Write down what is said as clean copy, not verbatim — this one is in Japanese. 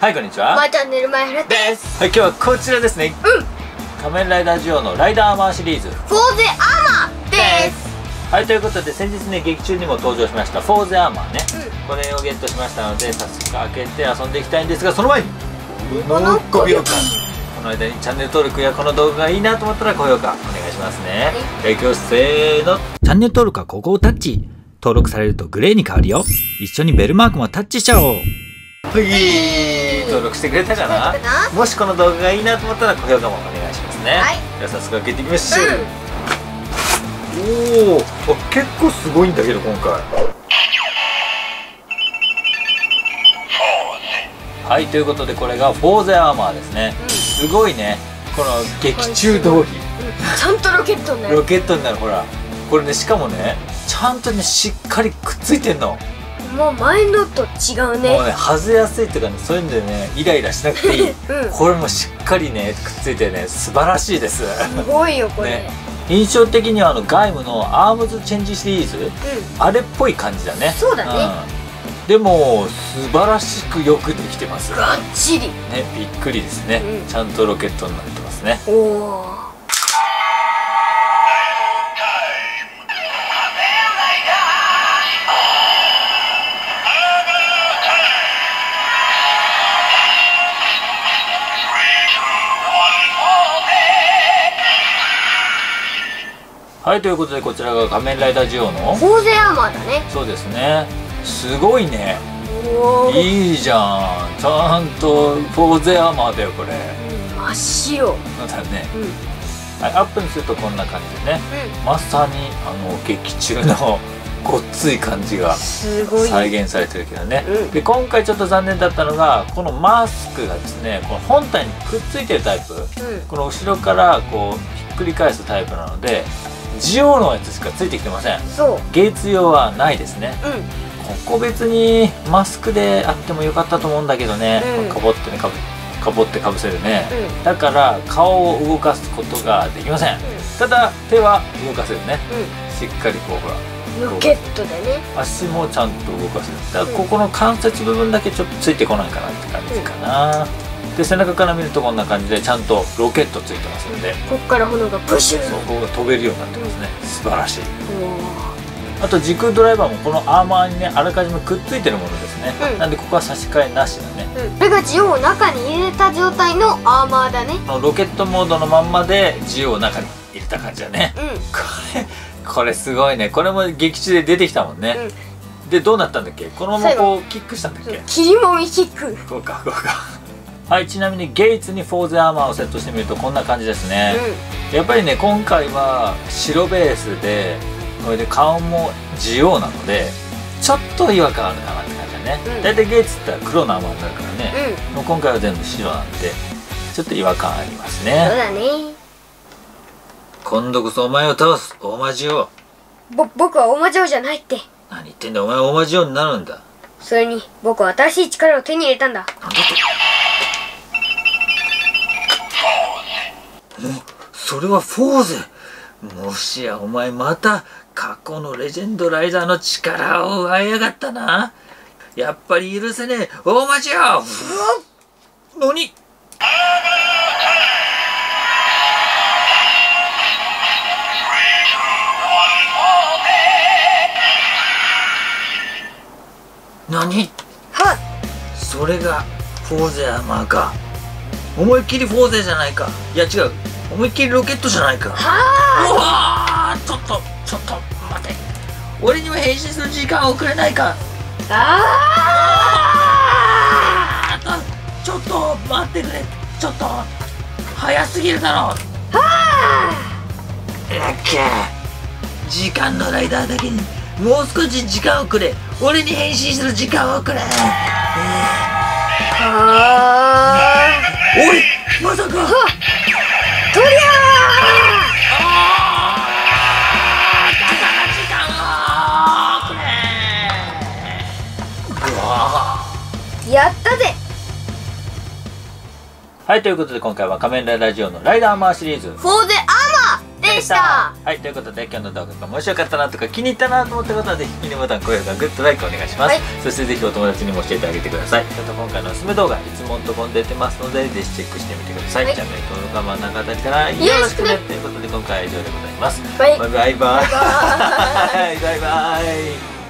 はい、こんにちは。 チャンネル前原です。 はい、今日はこちらですね。仮面ライダージオのライダーアーマーシリーズ。 フォーゼアーマーです。 はい、ということで先日ね、劇中にも登場しましたフォーゼアーマーね。これをゲットしましたので、早速開けて遊んでいきたいんですが、その前に5秒間。この間にチャンネル登録やこの動画がいいなと思ったら高評価お願いしますね。今日せーの。チャンネル登録はここをタッチ。登録されるとグレーに変わるよ。一緒にベルマークもタッチしちゃおう。はい、登録してくれたかな。もしこの動画がいいなと思ったら高評価もお願いしますね。はい、では早速開けていきましょう。おお、結構すごいんだけど今回。はい、ということでこれがフォーゼアーマーですね。すごいね、この劇中通りちゃんとロケットになる。 ロケットになる。ほらこれね、しかもね、ちゃんとねしっかりくっついてんの。 もう前のと違うね。 もうね、外れやすいっていうかね、そういうんでね、イライラしなくていい、これもしっかりねくっついてね、素晴らしいです。 すごいよこれ、ね、 印象的にはガイムのアームズチェンジシリーズ、あれっぽい感じだね。 そうだね、 でも素晴らしくよくできてます。 がっちりね、びっくりですね、ちゃんとロケットになってますね。おお、はい、ということでこちらが仮面ライダージオのフォーゼアーマーだね。 そうですね、すごいね。いいじゃん、ちゃんとフォーゼアーマーだよこれ。 真っ白。 そうだね、はい、アップにするとこんな感じでね、まさに劇中のごっつい感じが再現されてるけどね。で今回ちょっと残念だったのが、このマスクがですね、この本体にくっついてるタイプ、この後ろからこうひっくり返すタイプなので、ジオのやつしかついてきてません。ゲイツ用はないですね。ここ別にマスクであってもよかったと思うんだけどね、かぼってね、かぼってかぶせるね、だから顔を動かすことができません。ただ手は動かせるね、しっかりこうほらロケットでね、 足もちゃんと動かせる。だからここの関節部分だけちょっとついてこないかなって感じかな。で背中から見るとこんな感じでちゃんとロケットついてますので、 ここから炎がプシュー、 そう、ここが飛べるようになってますね。素晴らしい。あと時空ドライバーもこのアーマーにね、あらかじめくっついてるものですね。なんでここは差し替えなしだね。 これがジオを中に入れた状態のアーマーだね。 ロケットモードのまんまでジオを中に入れた感じだね。これすごいね。これも劇中で出てきたもんね。でどうなったんだっけ、このままこうキックしたんだっけ。 切りもみキック。 こうかこうか。はい、ちなみにゲイツにフォーゼアーマーをセットしてみるとこんな感じですね。やっぱりね、今回は白ベースで、これで顔もジオなのでちょっと違和感あるかなって感じだね。大体ゲイツって言ったら黒のアーマーになるからね、もう今回は全部白なんでちょっと違和感ありますね。 そうだね。 今度こそお前を倒す、大魔ジオ。 僕は大魔ジオじゃないって。 何言ってんだ、お前は大魔ジオになるんだ。 それに僕は新しい力を手に入れたんだ。なんだと。 それはフォーゼ。もしやお前また過去のレジェンドライダーの力を奪いやがったな。やっぱり許せねえ、大魔ジオ。何。何。それがフォーゼアーマーか。思いっきりフォーゼじゃないか。いや違う、思いっきりロケットじゃないか。うわー、ちょっと待て、俺にも変身する時間をくれないか。ちょっと待ってくれ、ちょっと早すぎるだろ。時間のライダーだけにもう少し時間をくれ。俺に変身する時間をくれ。おい、まさか。とりゃだから時間をくれ。 やったぜ。 はい、ということで今回は仮面ライダージオのライダーアーマーシリーズフォーゼアーマーでした。 はい、ということで今日の動画が面白かったなとか気に入ったなと思った方はぜひいいねボタン、高評価、グッドライクお願いします、そしてぜひお友達にも教えてあげてください。ちょっと今回のおすすめ動画いつものとこに出てますのでぜひチェックしてみてください、チャンネル登録は真ん中あたりからよろしくねということで今回は以上でございます。バイバイバイバイバイバイ。